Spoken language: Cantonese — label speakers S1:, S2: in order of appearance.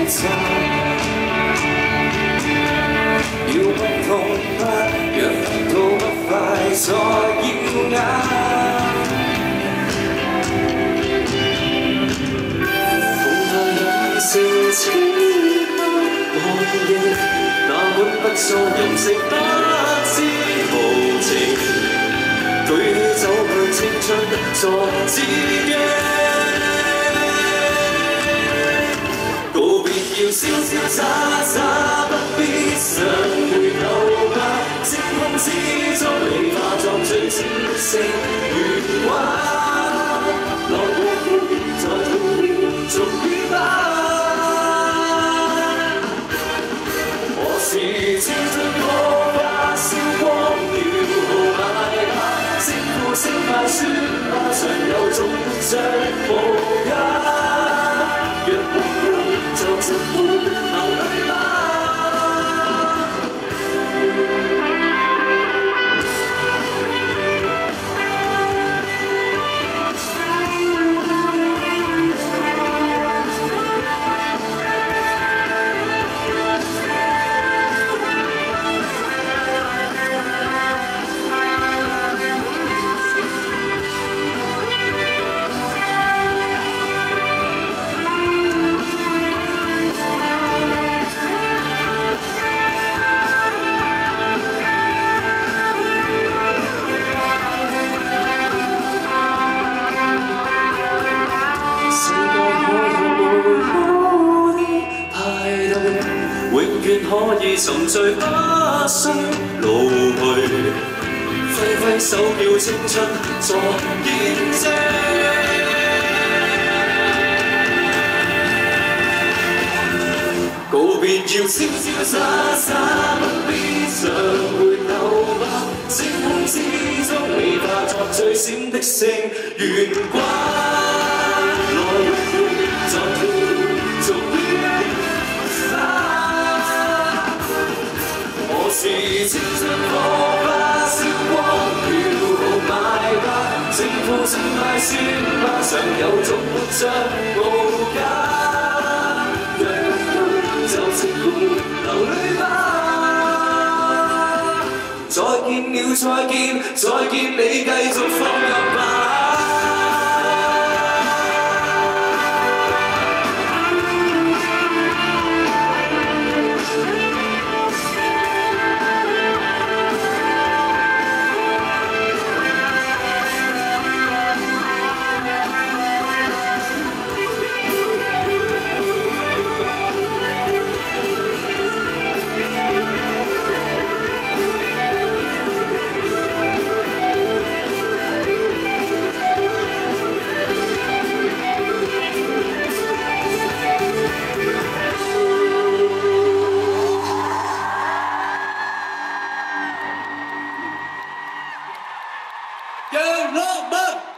S1: 責。要不痛不讓到不快再耀眼。共同人成此刻忘形，那本不做任性不知無情。舉起走向青春作自己。告別要瀟瀟灑灑，不必常回頭吧。星空之中，你化作最閃的星月華。來和你在同年續於吧。我是青春火花燒光了號碼吧。聲呼聲吧，説吧，常有種活着無價。若不要就盡管流淚吧。可以沉醉不需老去，揮揮手叫青春作見證。告別要瀟瀟灑灑，不必常回頭吧。星空之中，你化作最閃的星懸掛。來在續於我是青春火花燒光了號碼吧。聲呼聲快説吧，常有種活着無價。若不就儘管流淚吧。再見了再見，再見你繼續放任吧。
S2: 楊樂文。